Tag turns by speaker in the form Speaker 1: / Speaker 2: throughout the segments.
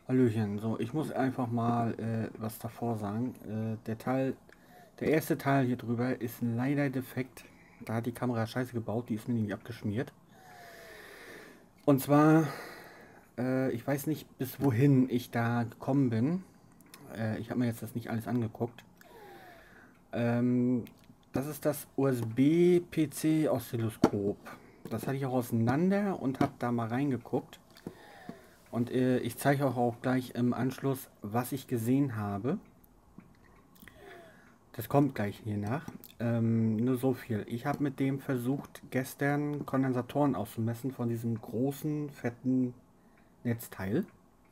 Speaker 1: Hallöchen, so, ich muss einfach mal was davor sagen. Der erste Teil hier drüber ist leider defekt. Da hat die Kamera scheiße gebaut, die ist mir nicht abgeschmiert. Und zwar, ich weiß nicht, bis wohin ich da gekommen bin. Ich habe mir jetzt das nicht alles angeguckt. Ähm, Das ist das USB-PC-Oszilloskop. Das hatte ich auch auseinander und habe da mal reingeguckt. Und ich zeige euch auch gleich im Anschluss, was ich gesehen habe. Das kommt gleich hier nach. Nur so viel. Ich habe mit dem versucht, gestern Kondensatoren auszumessen von diesem großen, fetten Netzteil.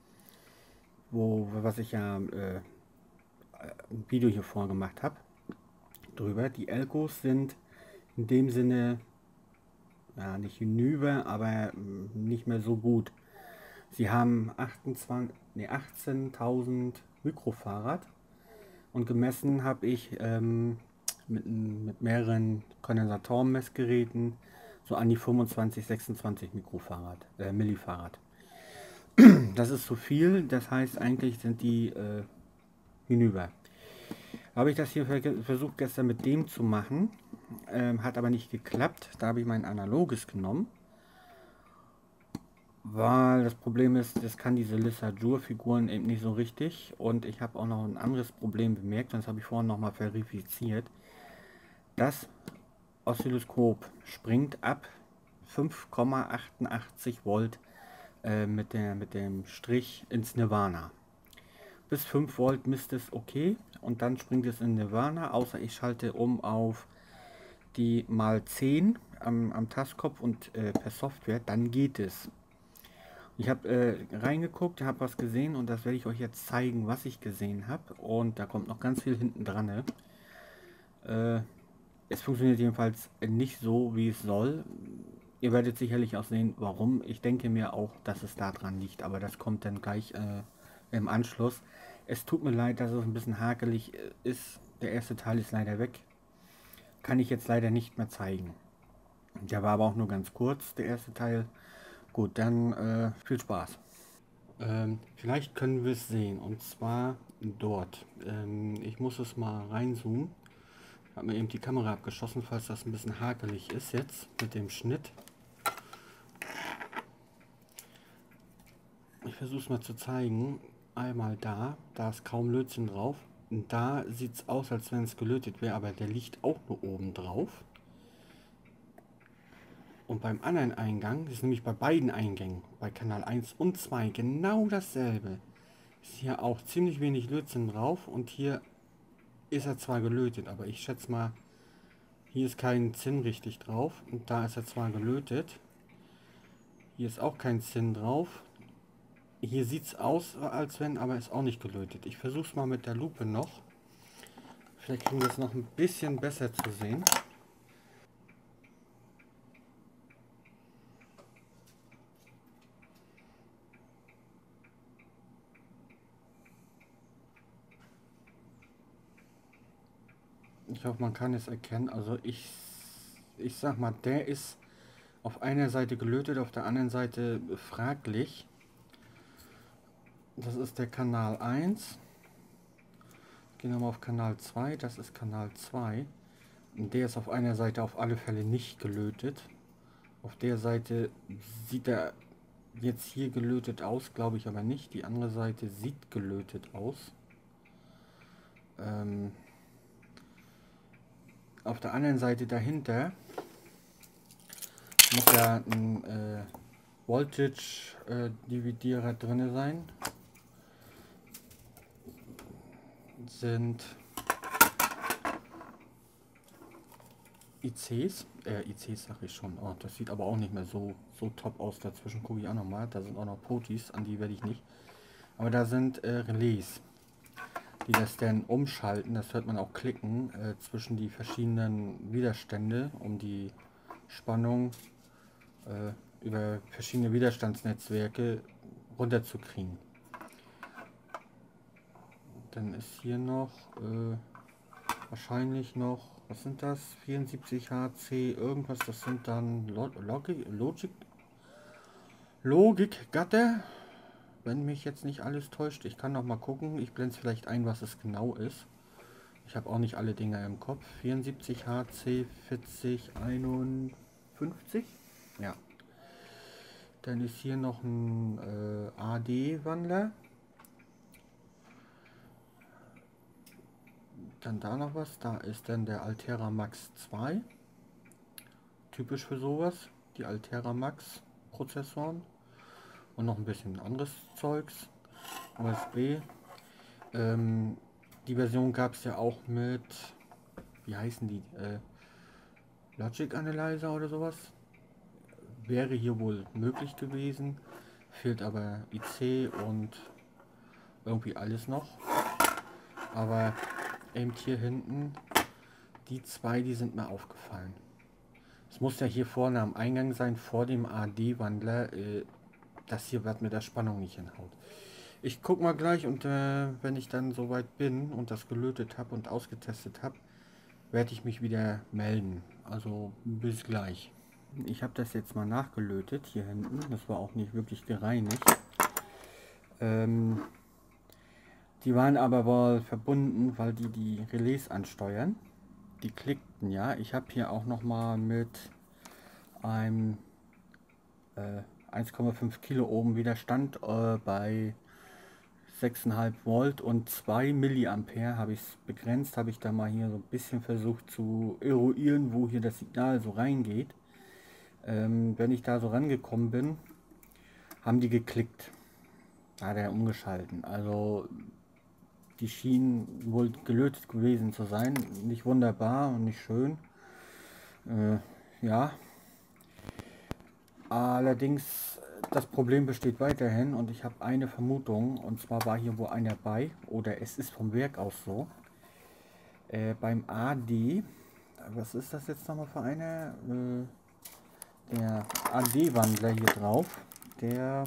Speaker 1: Was ich ja ein Video hier vorgemacht habe. Drüber. Die Elkos sind in dem Sinne, ja, nicht hinüber, aber nicht mehr so gut. Sie haben 18.000 Mikrofarad. Und gemessen habe ich mit mehreren Kondensatorenmessgeräten so an die 25, 26 Millifarad. Das ist zu viel, das heißt eigentlich sind die hinüber. Habe ich das hier versucht gestern mit dem zu machen, hat aber nicht geklappt. Da habe ich mein analoges genommen, weil das Problem ist, das kann diese Lissajur-Figuren eben nicht so richtig. Und ich habe auch noch ein anderes Problem bemerkt, das habe ich vorhin nochmal verifiziert. Das Oszilloskop springt ab 5,88 Volt mit dem Strich ins Nirvana. Bis 5 Volt misst es okay und dann springt es in Nirvana, außer ich schalte um auf die mal 10 am Tastkopf und per Software, dann geht es. Ich habe reingeguckt, habe was gesehen und das werde ich euch jetzt zeigen, was ich gesehen habe. Und da kommt noch ganz viel hinten dran. Es funktioniert jedenfalls nicht so, wie es soll. Ihr werdet sicherlich auch sehen, warum. Ich denke mir auch, dass es daran liegt, aber das kommt dann gleich im Anschluss. Es tut mir leid, dass es ein bisschen hakelig ist. Der erste Teil ist leider weg. Kann ich jetzt leider nicht mehr zeigen. Der war aber auch nur ganz kurz, der erste Teil. Gut, dann viel Spaß. Vielleicht können wir es sehen, und zwar dort. Ich muss es mal reinzoomen. Ich habe mir eben die Kamera abgeschossen, falls das ein bisschen hakelig ist jetzt mit dem Schnitt. Ich versuche es mal zu zeigen. Einmal da ist kaum Lötzinn drauf. Und da sieht es aus, als wenn es gelötet wäre, aber der liegt auch nur oben drauf. Und beim anderen Eingang, das ist nämlich bei beiden Eingängen, bei Kanal 1 und 2, genau dasselbe. Ist hier auch ziemlich wenig Lötzinn drauf und hier ist er zwar gelötet, aber ich schätze mal, hier ist kein Zinn richtig drauf und da ist er zwar gelötet. Hier ist auch kein Zinn drauf. Hier sieht es aus, als wenn, aber ist auch nicht gelötet. Ich versuche es mal mit der Lupe noch. Vielleicht kriegen wir es noch ein bisschen besser zu sehen. Ich hoffe, man kann es erkennen. Also ich sag mal, der ist auf einer Seite gelötet, auf der anderen Seite fraglich. Das ist der Kanal 1. Gehen wir mal auf Kanal 2. Das ist Kanal 2. Und der ist auf einer Seite auf alle Fälle nicht gelötet. Auf der Seite sieht er jetzt hier gelötet aus, glaube ich aber nicht. Die andere Seite sieht gelötet aus. Auf der anderen Seite dahinter muss ja ein Voltage-Dividierer drin sein. Sind ICs, sage ich schon. Oh, das sieht aber auch nicht mehr so top aus. Dazwischen gucke ich auch nochmal. Da sind auch noch Potis, an die werde ich nicht. Aber da sind Relais, die das dann umschalten. Das hört man auch klicken zwischen die verschiedenen Widerstände, um die Spannung über verschiedene Widerstandsnetzwerke runterzukriegen. Dann ist hier noch wahrscheinlich noch, was sind das? 74 HC, irgendwas, das sind dann Logikgatter. wenn mich jetzt nicht alles täuscht. Ich kann noch mal gucken. Ich blende vielleicht ein, was es genau ist. Ich habe auch nicht alle Dinge im Kopf. 74 HC 4051. Ja. Dann ist hier noch ein AD-Wandler. Dann da noch was. Da ist dann der Altera Max 2. Typisch für sowas. Die Altera Max Prozessoren. Und noch ein bisschen anderes Zeugs. USB. Die Version gab es ja auch mit, wie heißen die? Logic Analyzer oder sowas. Wäre hier wohl möglich gewesen. Fehlt aber IC und irgendwie alles noch. Aber eben hier hinten, die zwei, die sind mir aufgefallen. Es muss ja hier vorne am Eingang sein, vor dem AD-Wandler. Das hier wird mit der Spannung nicht hinhaut. Ich guck mal gleich und wenn ich dann soweit bin und das gelötet habe und ausgetestet habe, werde ich mich wieder melden. Also bis gleich. Ich habe das jetzt mal nachgelötet hier hinten. Das war auch nicht wirklich gereinigt. Die waren aber wohl verbunden, weil die Relais ansteuern. Die klickten ja. Ich habe hier auch noch mal mit einem 1,5 Kilo oben Widerstand bei 6,5 Volt und 2 Milliampere habe ich es begrenzt. Habe ich da mal hier so ein bisschen versucht zu eruieren, wo hier das Signal so reingeht. Wenn ich da so rangekommen bin, haben die geklickt. Da hat er umgeschalten. Also die schienen wohl gelötet gewesen zu sein. Nicht wunderbar und nicht schön. Ja. Allerdings, das Problem besteht weiterhin und ich habe eine Vermutung. Und zwar war hier wohl einer bei, oder es ist vom Werk aus so. Beim AD, was ist das jetzt nochmal für einer? Der AD-Wandler hier drauf. Der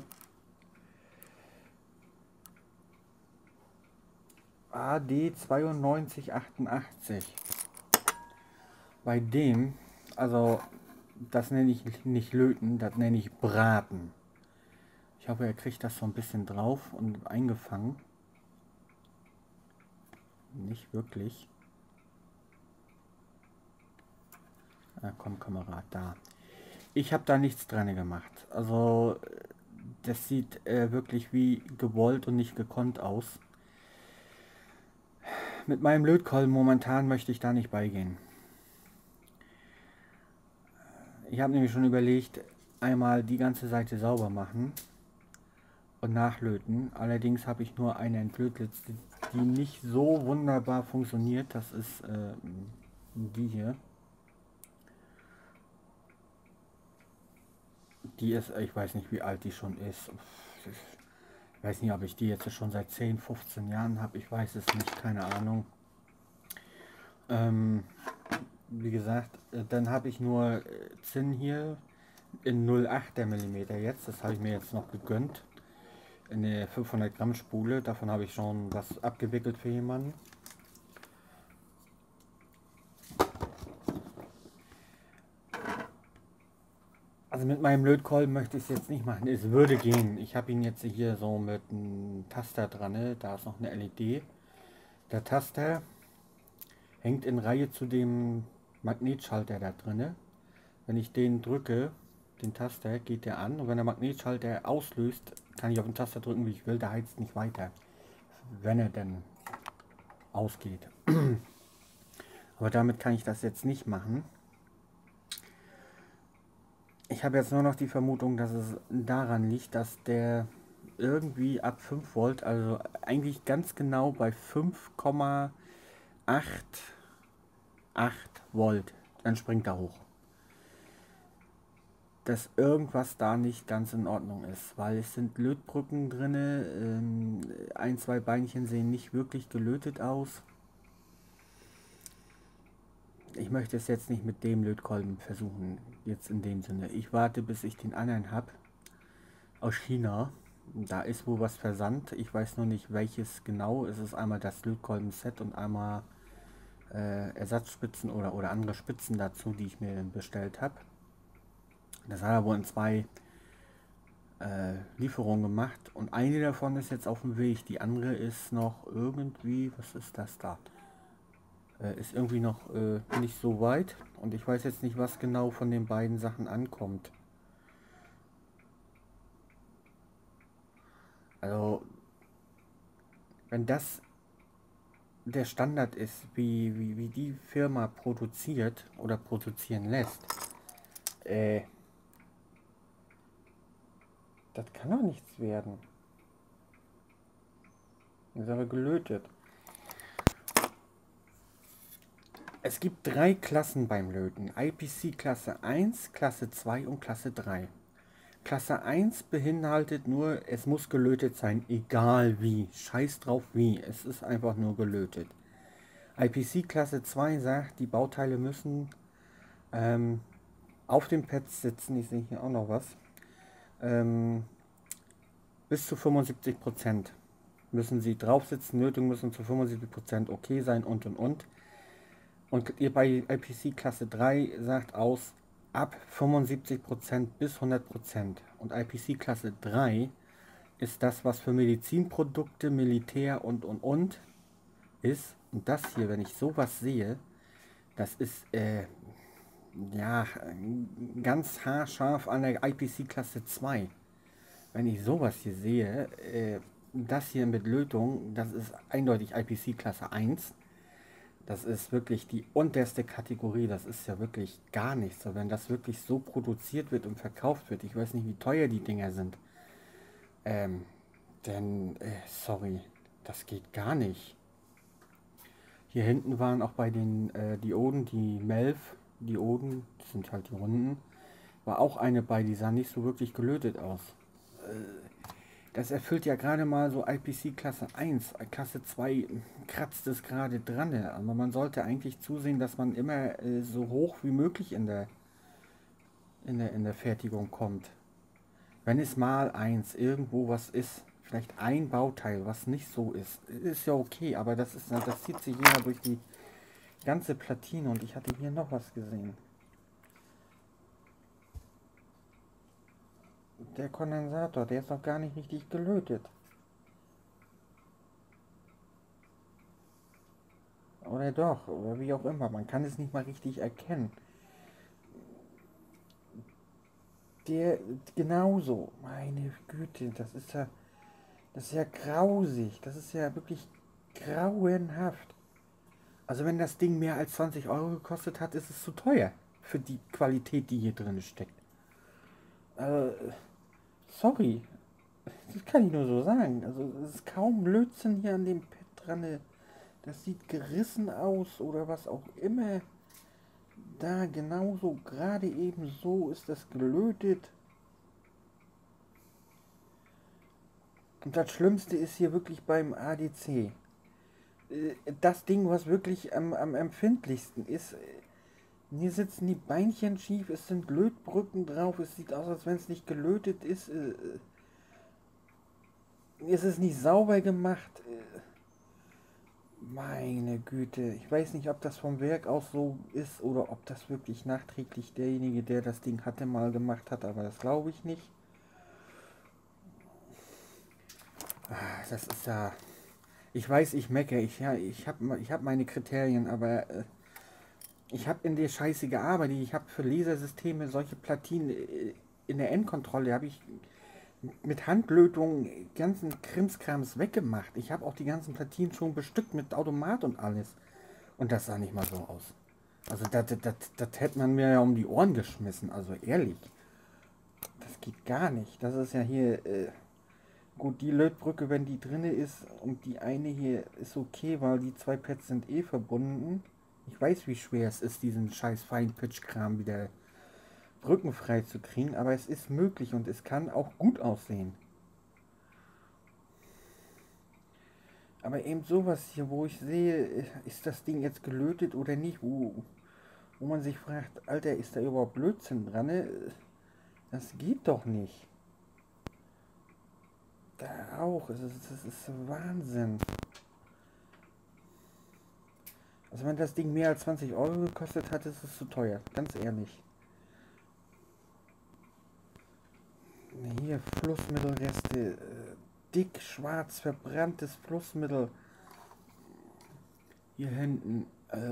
Speaker 1: AD 9288. Bei dem, also das nenne ich nicht löten, das nenne ich braten. Ich hoffe, er kriegt das so ein bisschen drauf und eingefangen. Nicht wirklich. Ah, komm, Kamerad, da. Ich habe da nichts dran gemacht. Also das sieht wirklich wie gewollt und nicht gekonnt aus. Mit meinem Lötkolben momentan möchte ich da nicht beigehen. Ich habe nämlich schon überlegt, einmal die ganze Seite sauber machen und nachlöten. Allerdings habe ich nur eine entlötet, die nicht so wunderbar funktioniert. Das ist die hier. Die ist, ich weiß nicht, wie alt die schon ist. Ich weiß nicht, ob ich die jetzt schon seit 10, 15 Jahren habe. Ich weiß es nicht, keine Ahnung. Wie gesagt, dann habe ich nur Zinn hier in 0,8 mm jetzt. Das habe ich mir jetzt noch gegönnt. Eine 500 Gramm Spule. Davon habe ich schon was abgewickelt für jemanden. Also mit meinem Lötkolben möchte ich es jetzt nicht machen. Es würde gehen. Ich habe ihn jetzt hier so mit einem Taster dran. Ne? Da ist noch eine LED. Der Taster hängt in Reihe zu dem Magnetschalter da drin. Wenn ich den drücke, den Taster, geht der an. Und wenn der Magnetschalter auslöst, kann ich auf den Taster drücken, wie ich will. Der heizt nicht weiter, wenn er denn ausgeht. Aber damit kann ich das jetzt nicht machen. Ich habe jetzt nur noch die Vermutung, dass es daran liegt, dass der irgendwie ab 5 Volt, also eigentlich ganz genau bei 5,88 Volt, dann springt er hoch. Dass irgendwas da nicht ganz in Ordnung ist, weil es sind Lötbrücken drin, ein, zwei Beinchen sehen nicht wirklich gelötet aus. Ich möchte es jetzt nicht mit dem Lötkolben versuchen, jetzt in dem Sinne. Ich warte, bis ich den anderen habe, aus China. Da ist wohl was versandt, ich weiß nur nicht welches genau. Es ist einmal das Lötkolben-Set und einmal Ersatzspitzen oder andere Spitzen dazu, die ich mir bestellt habe. Das hat er wohl in zwei Lieferungen gemacht und eine davon ist jetzt auf dem Weg. Die andere ist noch irgendwie, was ist das da? Ist irgendwie noch nicht so weit und ich weiß jetzt nicht, was genau von den beiden Sachen ankommt. Also, wenn das der Standard ist, wie die Firma produziert oder produzieren lässt, äh, das kann doch nichts werden. Das ist aber gelötet. Es gibt 3 Klassen beim Löten. IPC Klasse 1, Klasse 2 und Klasse 3. Klasse 1 beinhaltet nur, es muss gelötet sein, egal wie. Scheiß drauf wie, es ist einfach nur gelötet. IPC Klasse 2 sagt, die Bauteile müssen auf den Pads sitzen, ich sehe hier auch noch was, bis zu 75% müssen sie drauf sitzen, Lötung müssen zu 75% okay sein und. Und ihr bei IPC Klasse 3 sagt aus, ab 75% bis 100%. Und IPC Klasse 3 ist das, was für Medizinprodukte, Militär und ist. Und das hier, wenn ich sowas sehe, das ist ja ganz haarscharf an der IPC Klasse 2. Wenn ich sowas hier sehe, das hier mit Lötung, das ist eindeutig IPC Klasse 1. Das ist wirklich die unterste Kategorie, das ist ja wirklich gar nichts. So, wenn das wirklich so produziert wird und verkauft wird, ich weiß nicht, wie teuer die Dinger sind, denn, sorry, das geht gar nicht. Hier hinten waren auch bei den Dioden, die Melf-Dioden, das sind halt die runden, war auch eine bei, die sah nicht so wirklich gelötet aus. Das erfüllt ja gerade mal so IPC Klasse 1, Klasse 2 kratzt es gerade dran, aber man sollte eigentlich zusehen, dass man immer so hoch wie möglich in der Fertigung kommt. Wenn es mal eins irgendwo was ist, vielleicht ein Bauteil, was nicht so ist ja okay, aber das zieht sich ja durch die ganze Platine und ich hatte hier noch was gesehen. Der Kondensator, der ist noch gar nicht richtig gelötet. Oder doch, oder wie auch immer, man kann es nicht mal richtig erkennen. Der genauso, meine Güte, das ist ja grausig, das ist ja wirklich grauenhaft. Also wenn das Ding mehr als 20 Euro gekostet hat, ist es zu teuer für die Qualität, die hier drin steckt. Sorry, das kann ich nur so sagen. Also es ist kaum Blödsinn hier an dem Pad dran. Das sieht gerissen aus oder was auch immer. Da genauso, gerade eben so ist das gelötet. Und das Schlimmste ist hier wirklich beim ADC. Das Ding, was wirklich am empfindlichsten ist. Hier sitzen die Beinchen schief, es sind Lötbrücken drauf, es sieht aus, als wenn es nicht gelötet ist. Es ist nicht sauber gemacht. Meine Güte, ich weiß nicht, ob das vom Werk aus so ist oder ob das wirklich nachträglich derjenige, der das Ding hatte, mal gemacht hat, aber das glaube ich nicht. Das ist ja... Ich weiß, ich meckere, ich hab meine Kriterien, aber ich habe in der Scheiße gearbeitet. Ich habe für Lasersysteme solche Platinen in der Endkontrolle, habe ich mit Handlötung ganzen Krimskrams weggemacht. Ich habe auch die ganzen Platinen schon bestückt mit Automat und alles. Und das sah nicht mal so aus. Also das hätte man mir ja um die Ohren geschmissen. Also ehrlich. Das geht gar nicht. Das ist ja hier... gut, die Lötbrücke, wenn die drinne ist und die eine hier ist okay, weil die zwei Pads sind eh verbunden. Ich weiß, wie schwer es ist, diesen scheiß Feinpitch-Kram wieder brückenfrei zu kriegen, aber es ist möglich und es kann auch gut aussehen. Aber eben sowas hier, wo ich sehe, ist das Ding jetzt gelötet oder nicht, wo man sich fragt, Alter, ist da überhaupt Blödsinn dran? Ne? Das geht doch nicht. Da auch, das ist Wahnsinn. Also wenn das Ding mehr als 20 Euro gekostet hat, ist es zu teuer, ganz ehrlich. Hier Flussmittelreste, dick, schwarz, verbranntes Flussmittel. Hier hinten.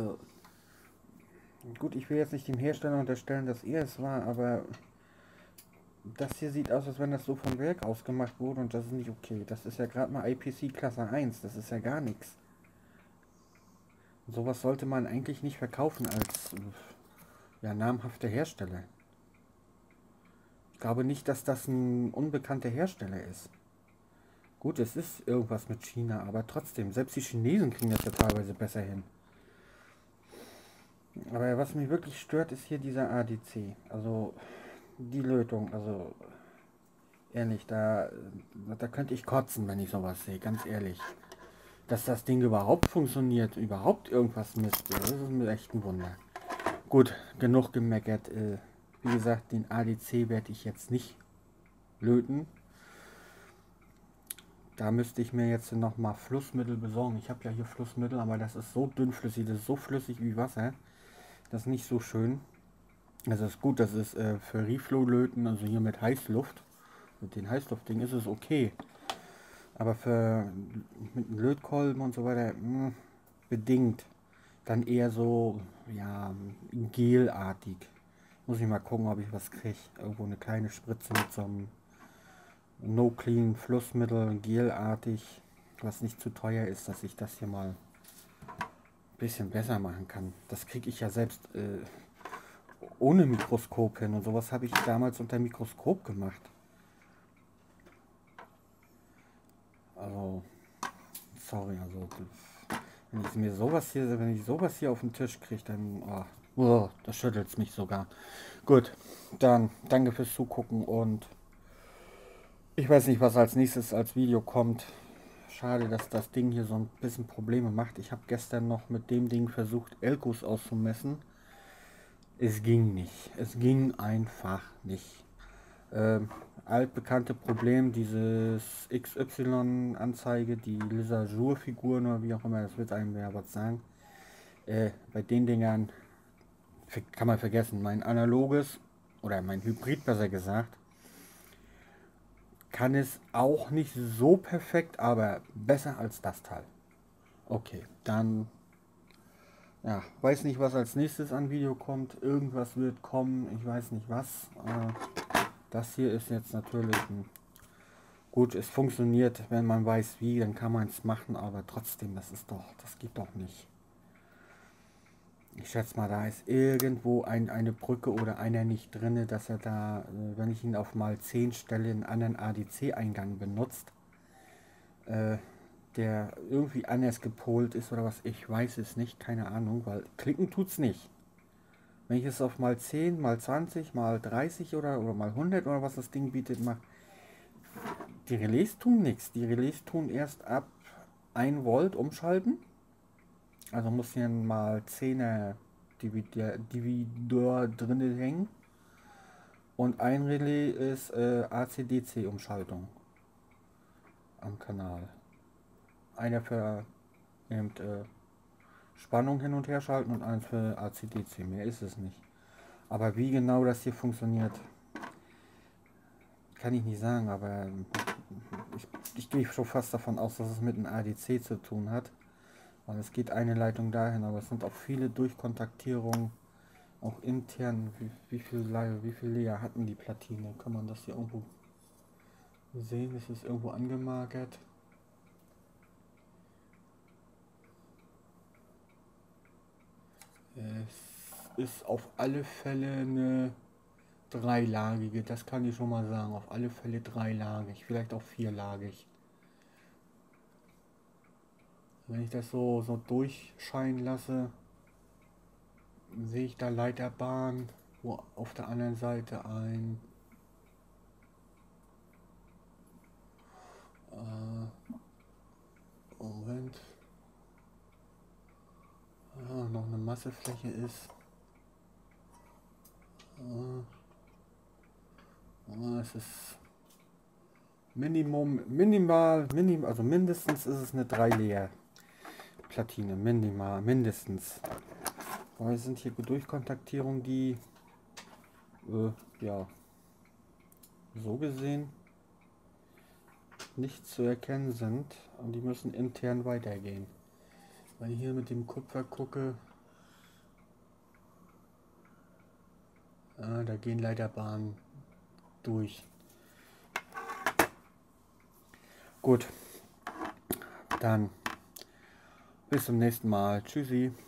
Speaker 1: Gut, ich will jetzt nicht dem Hersteller unterstellen, dass er es war, aber das hier sieht aus, als wenn das so vom Werk aus gemacht wurde und das ist nicht okay. Das ist ja gerade mal IPC Klasse 1, das ist ja gar nichts. Sowas sollte man eigentlich nicht verkaufen als ja, namhafter Hersteller. Ich glaube nicht, dass das ein unbekannter Hersteller ist. Gut, es ist irgendwas mit China, aber trotzdem, selbst die Chinesen kriegen das ja teilweise besser hin. Aber was mich wirklich stört, ist hier dieser ADC. Also die Lötung, also ehrlich, da könnte ich kotzen, wenn ich sowas sehe, ganz ehrlich. Dass das Ding überhaupt funktioniert, überhaupt irgendwas misst, das ist mir echt ein Wunder. Gut, genug gemeckert. Wie gesagt, den ADC werde ich jetzt nicht löten. Da müsste ich mir jetzt noch mal Flussmittel besorgen. Ich habe ja hier Flussmittel, aber das ist so dünnflüssig, das ist so flüssig wie Wasser. Das ist nicht so schön. Das ist gut, das ist für Reflow-Löten, also hier mit Heißluft. Mit den Heißluftdingen ist es okay. Aber für mit Lötkolben und so weiter, bedingt. Dann eher so, ja, gelartig. Muss ich mal gucken, ob ich was kriege. Irgendwo eine kleine Spritze mit so einem No-Clean Flussmittel, gelartig, was nicht zu teuer ist, dass ich das hier mal ein bisschen besser machen kann. Das kriege ich ja selbst ohne Mikroskop hin und sowas habe ich damals unter Mikroskop gemacht. Also, sorry, also wenn ich sowas hier auf den Tisch kriege, dann das schüttelt es mich sogar. Gut, dann danke fürs Zugucken und ich weiß nicht, was als nächstes als Video kommt. Schade, dass das Ding hier so ein bisschen Probleme macht. Ich habe gestern noch mit dem Ding versucht, Elkus auszumessen. Es ging nicht. Es ging einfach nicht. Altbekannte Problem, dieses XY-Anzeige, die Lisa Jour-Figuren oder wie auch immer, das wird einem ja was sagen. Bei den Dingern kann man vergessen. Mein analoges oder mein Hybrid besser gesagt, kann es auch nicht so perfekt, aber besser als das Teil. Okay, dann ja, weiß nicht, was als nächstes an Video kommt. Irgendwas wird kommen, ich weiß nicht was. Das hier ist jetzt natürlich gut, es funktioniert, wenn man weiß wie, dann kann man es machen, aber trotzdem, das geht doch nicht. Ich schätze mal, da ist irgendwo eine Brücke oder einer nicht drin, dass er da, wenn ich ihn auf mal 10 stelle, einen anderen ADC-Eingang benutzt, der irgendwie anders gepolt ist oder was, ich weiß es nicht, keine Ahnung, weil klicken tut es nicht. Wenn ich es auf mal 10, mal 20, mal 30 oder mal 100 oder was das Ding bietet, mache, die Relais tun nichts. Die Relais tun erst ab 1 Volt umschalten. Also muss hier mal 10er Dividor drin hängen. Und ein Relais ist AC/DC Umschaltung am Kanal. Einer für eben, Spannung hin und her schalten und eins für AC/DC. Mehr ist es nicht. Aber wie genau das hier funktioniert, kann ich nicht sagen. Aber ich gehe schon fast davon aus, dass es mit einem ADC zu tun hat. Weil es geht eine Leitung dahin, aber es sind auch viele Durchkontaktierungen, auch intern. Wie viel Layer hatten die Platine? Kann man das hier irgendwo sehen? Ist es irgendwo angemarkert? Es ist auf alle Fälle eine dreilagige, das kann ich schon mal sagen. Auf alle Fälle dreilagig, vielleicht auch vierlagig. Wenn ich das so durchscheinen lasse, sehe ich da Leiterbahn, wo auf der anderen Seite ein Moment, noch eine Massefläche ist. Es ist also mindestens ist es eine 3-Layer Platine, mindestens. Weil es sind hier Durchkontaktierungen, die ja so gesehen nicht zu erkennen sind und die müssen intern weitergehen. Wenn ich hier mit dem Kupfer gucke, da gehen Leiterbahnen durch. Gut, dann bis zum nächsten Mal. Tschüssi.